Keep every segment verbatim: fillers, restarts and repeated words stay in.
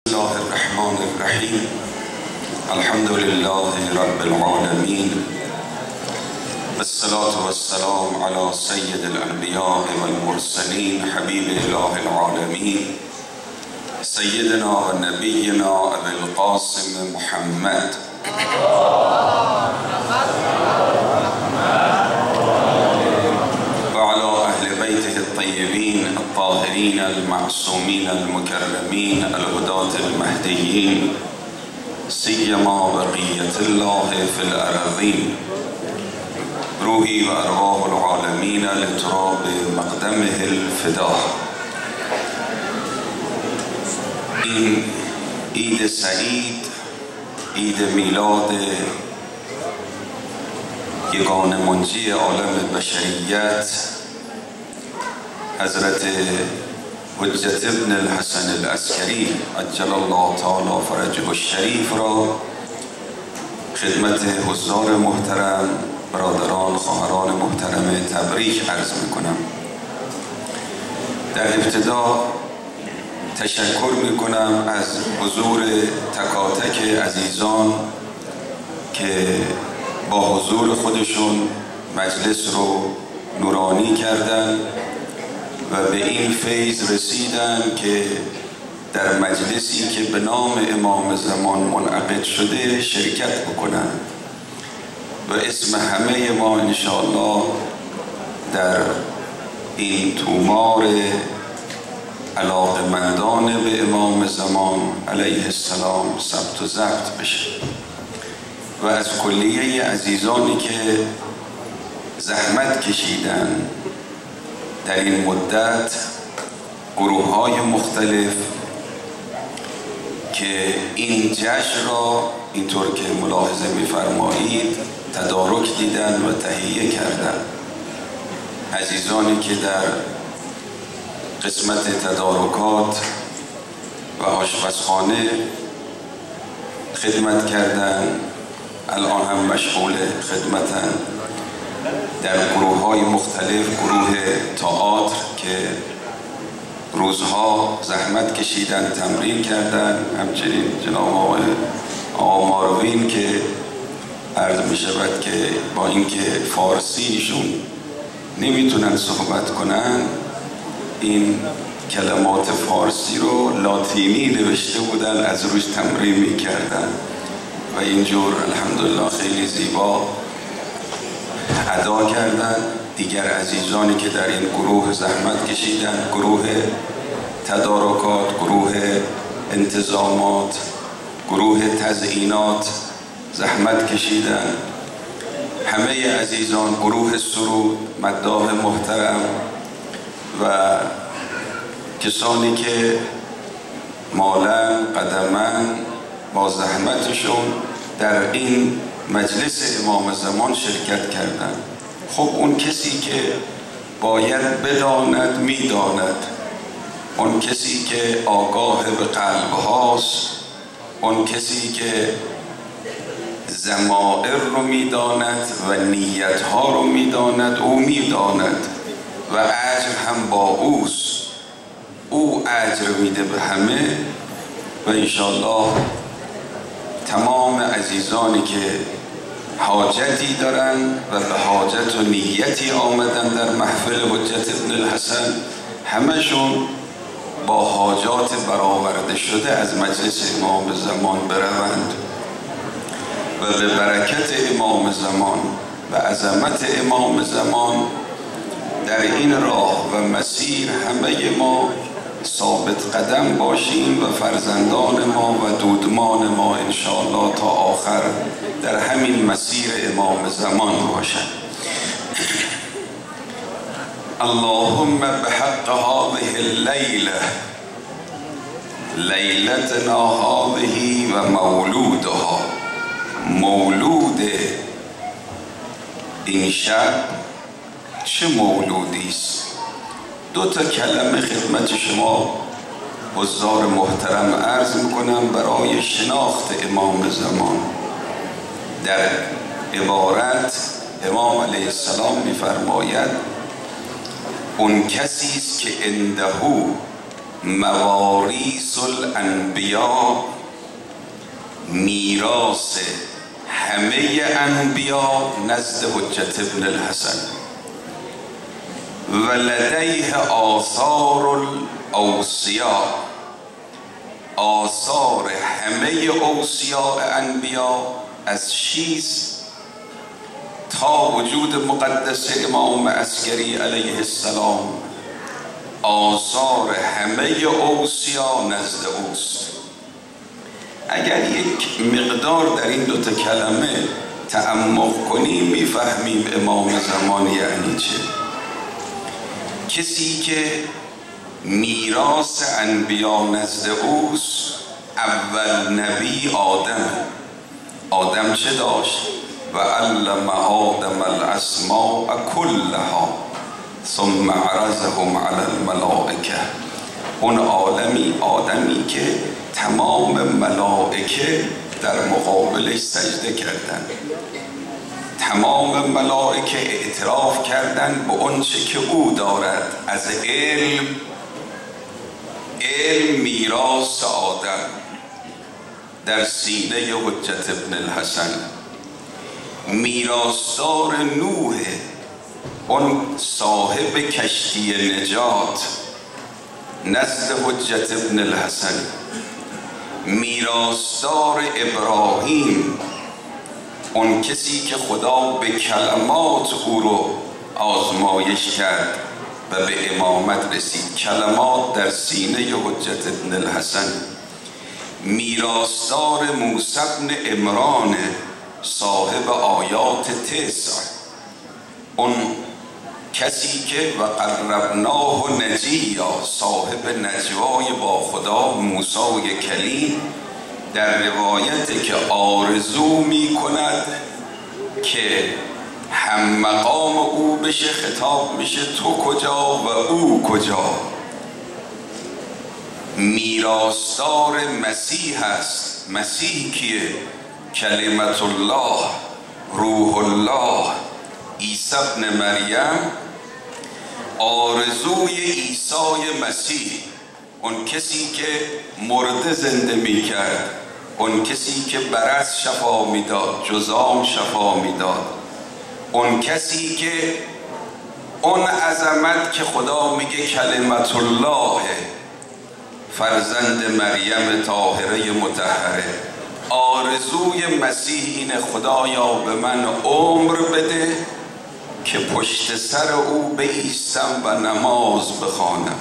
بسم الله الرحمن الرحیم. الحمد لله رب العالمین، والصلاة والسلام على سید الانبیاء والمرسلین، حبیب اله العالمین، سیدنا و نبینا ابی القاسم محمد الطيبين الطاهرين المعصومين المكرمين الهداة المهديين، سيما بقية الله في الأراضين، روحي وأرواح العالمين لتراب مقدمه الفداء. این عید سعید، عید میلاد یگانه منجی عالم بشریت حضرت حجت ابن الحسن العسکری عجل الله تعالی فرجه الشریف را خدمت حضار محترم، برادران، خواهران محترم تبریک عرض میکنم. در ابتدا تشکر میکنم از حضور تکاتک عزیزان که با حضور خودشون مجلس رو نورانی کردن و به این فیض رسیدن که در مجلسی که به نام امام زمان منعقد شده شرکت بکنن و اسم همه ما انشاءالله در این تومار علاقمندان به امام زمان علیه السلام ثبت و ضبط بشه و از کلیه عزیزانی که زحمت کشیدن در این مدت، گروه های مختلف که این جشن را اینطور که ملاحظه می‌فرمایید تدارک دیدن و تهیه کردن، عزیزانی که در قسمت تدارکات و آشپزخانه خدمت کردن، الان هم مشغول خدمتن، در گروه های مختلف، گروه تئاتر که روزها زحمت کشیدن، تمرین کردن، همچنین جناب آقای آماروین که عرض می شود که با اینکه فارسیشون نمیتونن صحبت کنن این کلمات فارسی رو لاتینی نوشته بودن، از روش تمرین می کردن و اینجور الحمدلله خیلی زیبا ادا کردن. دیگر عزیزانی که در این گروه زحمت کشیدن، گروه تدارکات، گروه انتظامات، گروه تزیینات زحمت کشیدن، همه عزیزان، گروه سرود، مداح محترم و کسانی که مالن قدمن با زحمتشون در این مجلس امام زمان شرکت کردند. خب اون کسی که باید بداند میداند، اون کسی که آگاه به قلب هاست، اون کسی که ضمائر رو میداند و نیت ها رو میداند، او میداند و اجر هم با اوست، او اجر میده به همه. و انشاءالله تمام عزیزانی که حاجتی دارن و به حاجت و نیتی آمدن در محفل حجت ابن الحسن، همشون با حاجات برآورده شده از مجلس امام زمان بروند و به برکت امام زمان و عظمت امام زمان در این راه و مسیر همه ما ثابت قدم باشیم و فرزندان ما و دودمان ما انشاءالله تا آخر در همین مسیر امام زمان باشند. اللهم بحق هذه الليلة لیلتنا هذه و مولودها، مولود این شب چه مولودی است؟ دو تا کلمه خدمت شما حضار محترم عرض میکنم برای شناخت امام زمان. در عبارت امام علیه السلام میفرماید اون کسی است که عنده مواریث الانبیا، میراث همه انبیا نزد حجت ابن الحسن. و لدیه آثار الاوصیاء، آثار همه اوصیاء انبیا از شیز تا وجود مقدس امام عسکری علیه السلام، آثار همه اوصیا نزد اوست. اگر یک مقدار در این دوتا کلمه تعمق کنیم میفهمیم امام زمان یعنی چه. کسی که میراث انبیا نزد اوست، اول نبی آدم. آدم چه داشت؟ و علم آدم الاسماء کلها ثم عرضهم علی الملائکه. اون عالمی آدمی که تمام ملائکه در مقابلش سجده کردن، تمام ملائکه اعتراف کردن به اون چه که او دارد از علم. علم میراث آدم در سینه حجت ابن الحسن. میراثدار نوح، اون صاحب کشتی نجات نزد حجت ابن الحسن. میراثدار ابراهیم، اون کسی که خدا به کلمات او رو آزمایش کرد و به امامت رسید. کلمات در سینه حجت ابن الحسن. میراثدار موسی بن عمران، صاحب آیات تسع، اون کسی که و قربناه نجیا، صاحب نجوای با خدا موسی کلیم، در روایت که آرزو می کند که هم مقام او بشه، خطاب میشه تو کجا و او کجا. میراثدار مسیح است. مسیح کیه؟ کلمت الله، روح الله، عیسی ابن مریم. آرزوی عیسی مسیح، اون کسی که مرده زنده می کرد، اون کسی که برص شفا میداد، جذام شفا میداد، اون کسی که اون عظمت که خدا میگه کلمت الله، فرزند مریم طاهره مطهره. آرزوی مسیح اینه خدایا به من عمر بده که پشت سر او بایستم و نماز بخوانم.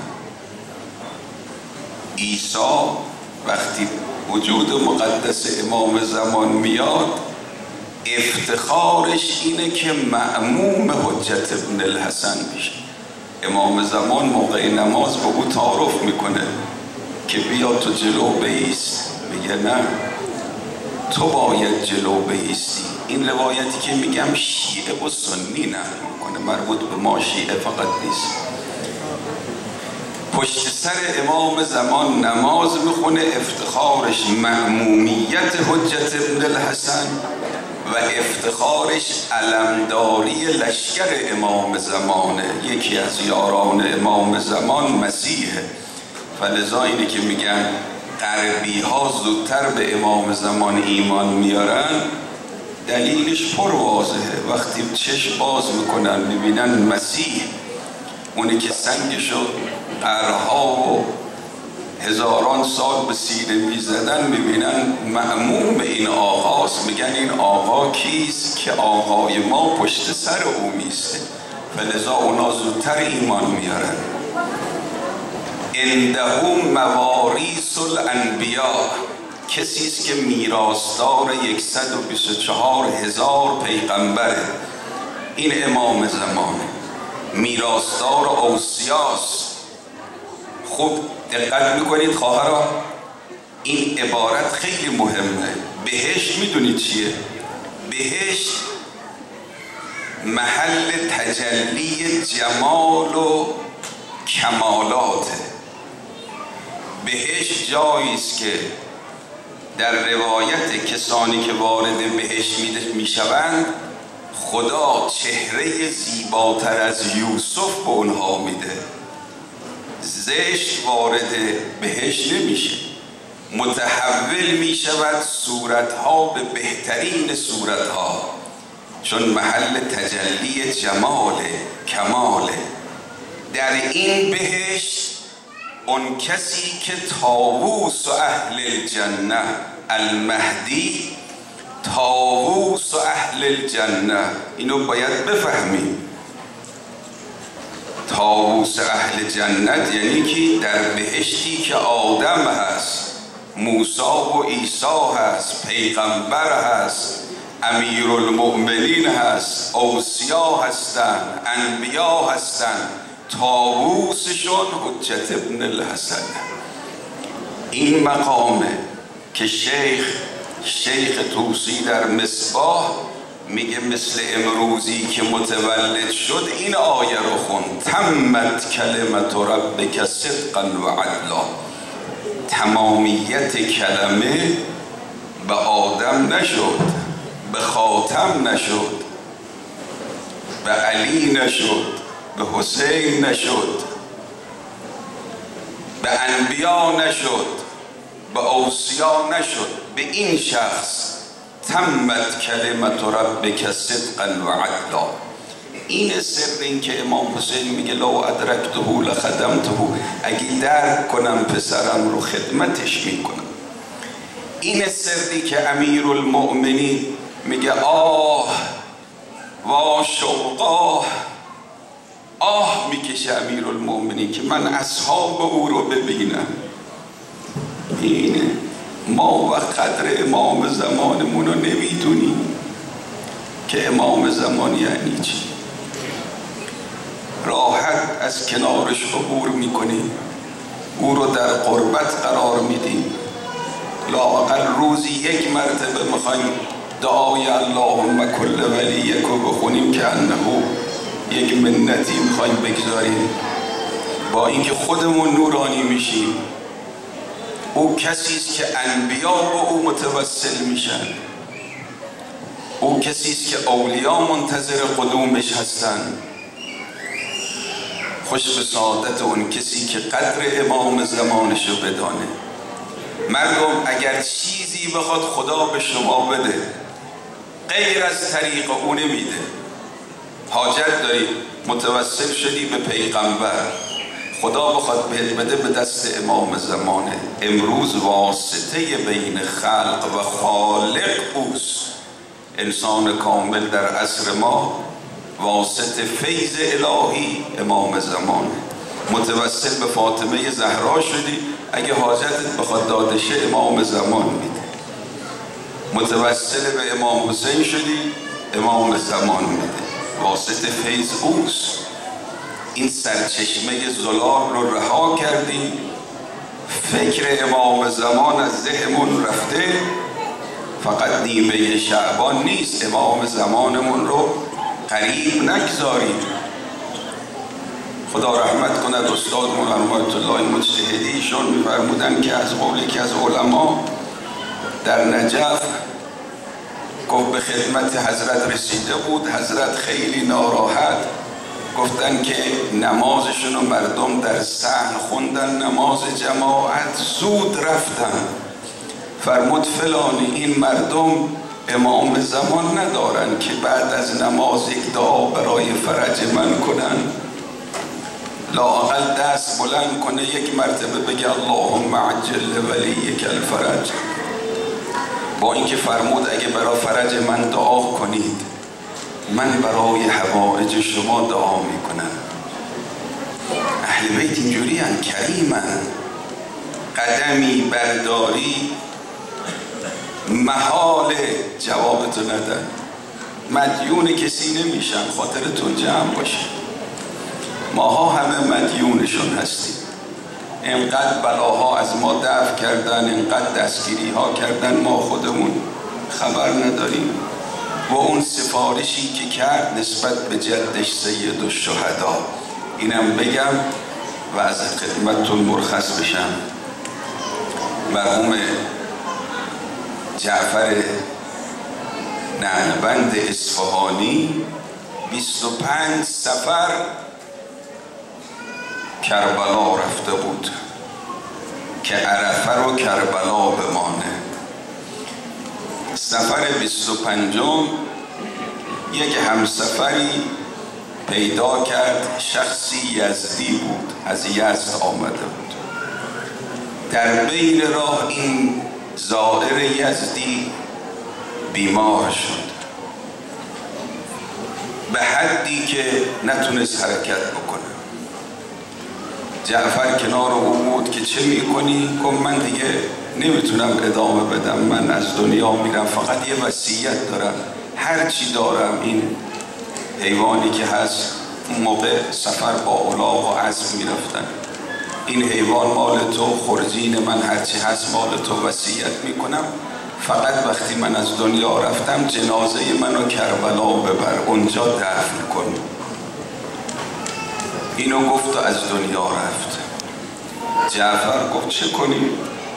عیسی وقتی وجود مقدس امام زمان میاد، افتخارش اینه که مأموم حجت ابن الحسن میشه. امام زمان موقع نماز به او تعارف میکنه که بیا تو جلو بایست. میگه نه، تو باید جلو بایستی. این روایتی که میگم شیعه و سنی نقل میکنه، مربوط به ما شیعه فقط نیست. پشت سر امام زمان نماز میخونه. افتخارش مأمومیت حجت ابن الحسن و افتخارش علمداری لشکر امام زمانه. یکی از یاران امام زمان مسیحه. فلذا اینه که میگن غربی ها زودتر به امام زمان ایمان میارن. دلیلش پر واضحه. وقتی چشم باز میکنن میبینن مسیح، اونی که سنگشو قرها و هزاران سال به سینه میزدن، میبینن مأموم این آقاست. میگن این آقا کیست؟ که آقای ما پشت سر او میسته. فلذا اونا زودتر ایمان میارن. عنده مواریث الانبیا، کسی است که میراثدار صد و بیست و چهار هزار پیغمبره. این امام زمانه. میراثدار اوصیاست. خوب دقت میکنید خواهران، این عبارت خیلی مهمه. بهشت میدونید چیه؟ بهشت محل تجلی جمال و کمالاته. بهشت جایی است که در روایت کسانی که وارد بهشت میشوند، خدا چهره زیباتر از یوسف به اونها میده. زشت وارد بهش نمیشه، متحول میشود صورتها به بهترین صورتها، چون محل تجلی جماله، کماله. در این بهشت اون کسی که طاووس و اهل الجنه، المهدی طاووس و اهل الجنه، اینو باید بفهمیم. طاووس اهل جنت یعنی که در بهشتی که آدم هست، موسی و عیسی هست، پیغمبر هست، امیرالمؤمنین هست، اوصیا هستن، انبیا هستن، طاووسشون حجت ابن الحسن. این مقامه که شیخ شیخ طوسی در مصباح میگه مثل امروزی که متولد شد این آیه رو خوند: تمت کلمت ربک صدقا و عدلا. تمامیت کلمه به آدم نشد، به خاتم نشد، به علی نشد، به حسین نشد، به انبیا نشد، به اوصیا نشد، به این شخص تمت کلمت ربک صدقا و عدلا. این سر این که امام حسین میگه لو ادرکته لخدمته، اگه درک کنم پسرم رو خدمتش میکنم. این سری که امیرالمؤمنین میگه آه وا شوقاه، آه میکشه امیرالمؤمنین که من اصحاب او رو ببینم. اینه ما و قدر امام زمانمون رو نمیدونیم که امام زمان یعنی چی. راحت از کنارش عبور میکنیم، او رو در قربت قرار میدیم. لااقل روزی یک مرتبه میخوایم دعای اللهم کل ولیک رو بخونیم که انه یک منتی میخوایم بگذاریم، با اینکه خودمون نورانی میشیم. او کسیست که انبیا با او متوسل میشن، او کسیست که اولیاء منتظر قدومش هستن. خوش به سعادت اون کسی که قدر امام زمانشو بدانه. مردم اگر چیزی بخواد خدا به شما بده غیر از طریق او نمیده. حاجت داری، متوسل شدی به پیغمبر، خدا بخواد بهت بده به دست امام زمانه. امروز واسطه بین خلق و خالق اوست. انسان کامل در عصر ما واسطه فیض الهی امام زمانه. متوسل به فاطمه زهرا شدی، اگه حاجتت بخواد داده شه امام زمان میده. متوسل به امام حسین شدی، امام زمان میده. واسطه فیض اوست. این سرچشمه زلال رو رها کردیم، فکر امام زمان از ذهنمون رفته. فقط نیمه شعبان نیست، امام زمانمون رو قریب نگذاریم. خدا رحمت کند استادمون رحمت الله مجتهدی، ایشون میفرمودن که از قول یکی از علما در نجف گفت به خدمت حضرت رسیده بود، حضرت خیلی ناراحت، گفتن که نمازشون و مردم در صحن خوندن، نماز جماعت، زود رفتن. فرمود فلانی این مردم امام زمان ندارن که بعد از نماز یک دعا برای فرج من کنن، لااقل دست بلند کنه یک مرتبه بگه اللهم عجل ولیک الفرج. با اینکه فرمود اگه برای فرج من دعا کنید من برای حوائج شما دعا میکنم. اهل بیت اینجوری هن، کریمن. قدمی برداری محال جوابتو ندن، مدیون کسی نمیشن، خاطرتون جمع باشه. ماها همه مدیونشون هستیم. اینقدر بلاها از ما دفع کردن، اینقدر دستگیری ها کردن، ما خودمون خبر نداریم. و اون سفارشی که کرد نسبت به جدش سید الشهدا، اینم بگم و از خدمتتون مرخص بشم. مرحوم جعفر نعلبند اصفهانی بیست و پنج سفر کربلا رفته بود که عرفه رو کربلا بمانه. سفر بیست و پنجم یک همسفری پیدا کرد، شخصی یزدی بود، از یزد آمده بود. در بین راه این زائر یزدی بیمار شد به حدی که نتونست حرکت بکنه. جعفر کنار او بود که چه میکنی؟ گفت من دیگه نمیتونم ادامه بدم، من از دنیا میرم، فقط یه وصیت دارم، هر چی دارم این حیوانی که هست، اون موقع سفر با الاغ و اسب میرفتن، این حیوان مال تو، خرجین من هرچی هست مال تو، وصیت میکنم فقط وقتی من از دنیا رفتم جنازه منو کربلا ببر، اونجا دفن کن. اینو گفت و از دنیا رفت. جعفر گفت چه کنیم؟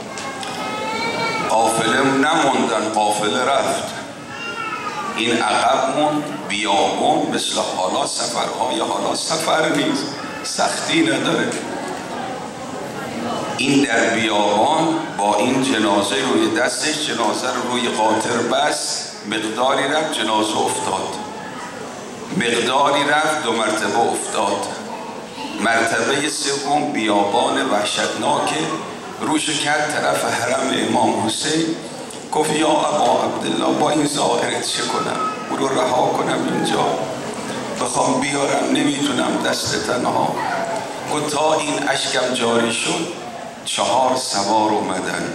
قافله نموندن، قافله رفت. این عقب موند، بیابون، مثل حالا سفرهای حالا سفر نیست، سختی نداره. این در بیابان با این جنازه روی دستش، جنازه رو روی قاطر بس، مقداری رفت جنازه افتاد، مقداری رفت دو مرتبه افتاد، مرتبه سوم بیابان وحشتناک روش کرد طرف حرم امام حسین. گفت یا ابا عبدالله با این ظاهرت چه کنم؟ او رو رها کنم اینجا بخوام بیارم نمیتونم دست تنها. گفت تا این اشکم جاری شد چهار سوار اومدن.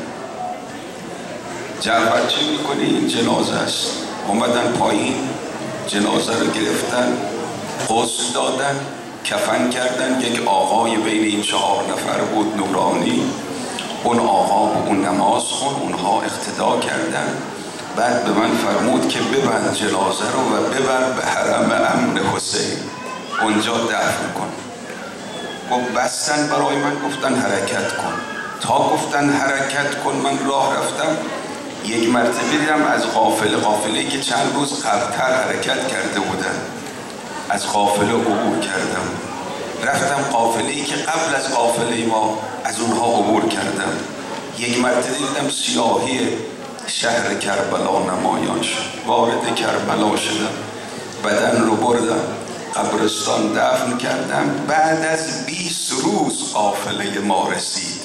جعفر چه میکنی؟ این جنازه است. اومدن پایین، جنازه رو گرفتن، غسل دادن، کفن کردن. یک آقای بین این چهار نفر بود نورانی، اون آقا به اون نماز خون، اونها اقتدا کردن. بعد به من فرمود که ببند جنازه رو و ببر به حرم امن حسین، اونجا دفن کن. گفت بستن برای من، گفتن حرکت کن. تا گفتن حرکت کن من راه رفتم، یک مرتبه دیدم از قافله، قافله‌ای که چند روز قبلتر حرکت کرده بودن، از قافله عبور کردم. رفتم قافله‌ای که قبل از قافله ما از اونها عبور کردم. یک مرتبه دیدم سیاهی شهر کربلا نمایان شد. وارد کربلا شدم، بدن رو بردم قبرستان دفن کردم. بعد از بیست روز قافله ما رسید.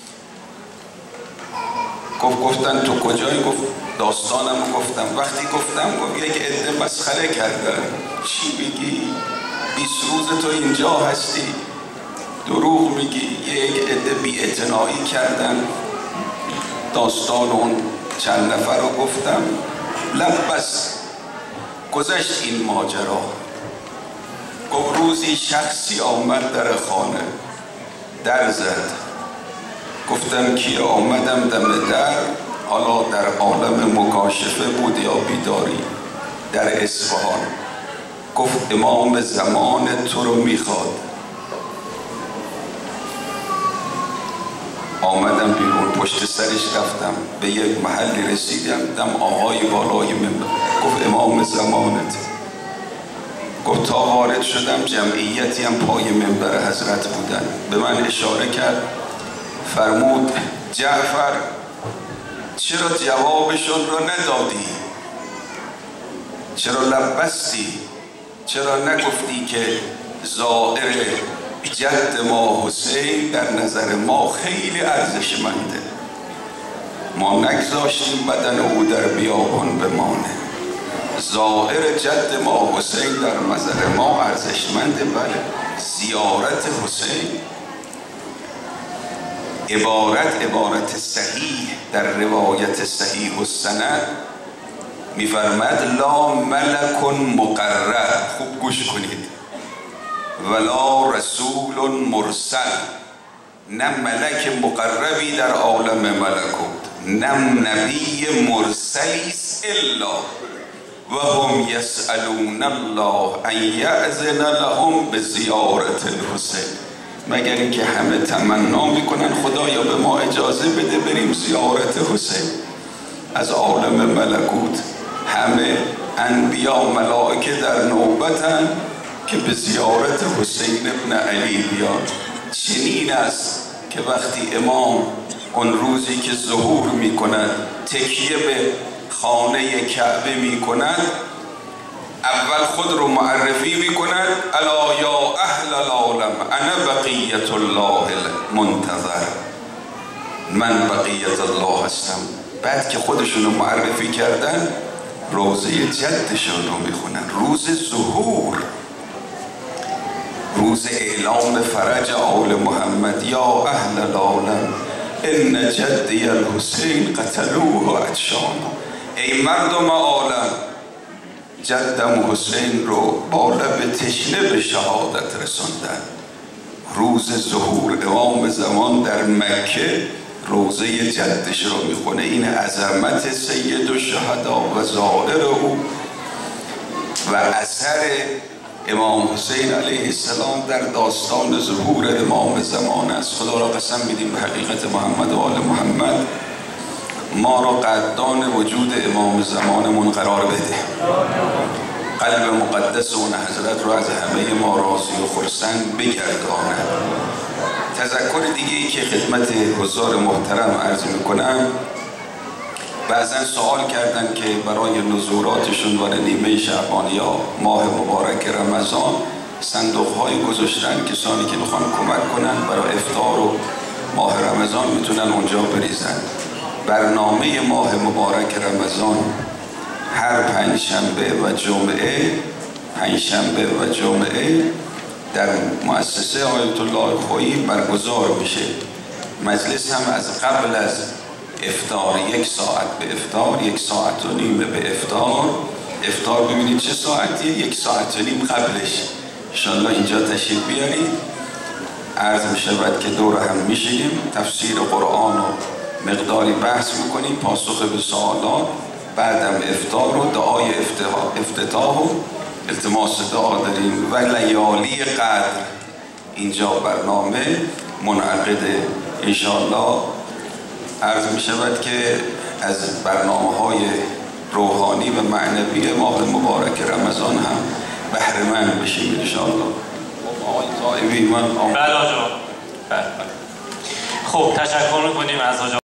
گفت گفتن تو کجایی؟ گفت داستانم گفتم. وقتی گفتم گفت یک عده مسخره کردن. چی میگی؟ بیست روز تو اینجا هستی، دروغ میگی. یک عده بی‌اعتنایی کردن. داستان اون چند نفر رو گفتم. لب بس گذشت این ماجرا. گفت روزی شخصی آمد در خانه، در زد. گفتم کیه؟ آمدم دم در، حالا در عالم مکاشفه بود یا بیداری، در اصفهان. گفت امام زمان تو رو میخواد. آمدم بیرون، پشت سرش رفتم، به یک محلی رسیدم، دم آقای بالای منبر. گفت امام زمانت. گفت تا وارد شدم جمعیتی هم پای منبر حضرت بودن. به من اشاره کرد، فرمود جعفر چرا جوابشون رو ندادی؟ چرا لب بستی؟ چرا نگفتی که زائر جد ما حسین در نظر ما خیلی ارزشمنده، ما نگذاشتیم بدن او در بیابان بمانه. زائر جد ما حسین در نظر ما ارزشمنده. بله، زیارت حسین عبارت عبارت صحیح در روایت صحیح السند میفرماد لا ملک مقرب، خوب گوش کنید، ولا رسول مرسل، نه ملک مقربی در عالم ملکوت، نه نبی مرسلی الا و هم یسألون الله ان یأذن لهم بزیارت الحسین، مگر اینکه همه تمنا میکنن خدایا به ما اجازه بده بریم زیارت حسین. از عالم ملکوت همه انبیا ملائکه در نوبتن که به زیارت حسین ابن علی بیان. چنین است که وقتی امام اون روزی که ظهور می کند تکیه به خانه کعبه می کند، اول خود رو معرفی می کند: الا یا اهل العالم انا بقیت الله المنتظر، من بقیت الله هستم. بعد که خودشون رو معرفی کردن روزه جدشون رو می خونن، روز ظهور، روز اعلام فرج آل محمد. یا اهل العالم ان جدی الحسین قتلوه و عطشانا، ای مردم عالم جدم حسین رو با لب تشنه به شهادت رسوندن. روز ظهور امام زمان در مکه روزه جدش رو میخونه. این عظمت سید الشهدا و زائر او و اثر امام حسین علیه السلام در داستان ظهور امام زمان است. خدا را قسم میدیم به حقیقت محمد و آل محمد ما را قدردان وجود امام زمانمون قرار بده. قلب مقدس اون حضرت رو از همه ما راضی و خرسند بگردانه. تذکر دیگه ای که خدمت حضار محترم عرض میکنم، بعضا سوال کردن که برای نزوراتشون برای نیمه شعبان یا ماه مبارک رمضان صندوق های گذاشتن، کسانی که میخوان کمک کنن برای افطار و ماه رمضان میتونن اونجا بریزن. برنامه ماه مبارک رمضان هر پنجشنبه و جمعه پنجشنبه و جمعه در مؤسسه آیت الله خویی برگزار میشه. مجلس هم از قبل از افطار یک ساعت به افطار، یک ساعت و نیم به افطار. افطار ببینید چه ساعتیه، یک ساعت و نیم قبلش انشالله اینجا تشریف بیارید. عرض میشود که دور هم میشیم، تفسیر قرآن و مقداری بحث میکنیم، پاسخ به سوالات، بعدم افطار و دعای افتتاح و التماس دعا داریم و لیالی قدر اینجا برنامه منعقده انشاءالله. عرض می شود که از برنامه های روحانی و معنوی ماه مبارک رمضان هم بهره مند بشیم انشاءالله. بله آقا. خب تشکر میکنیم از آقا